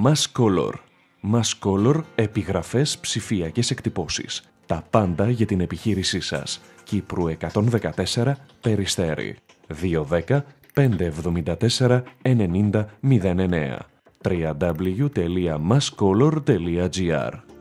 Masscolor. Masscolor, επιγραφές, ψηφιακές εκτυπώσεις. Τα πάντα για την επιχείρησή σας. Κύπρου 114, Περιστέρι. 210 574 90 09. www.masscolor.gr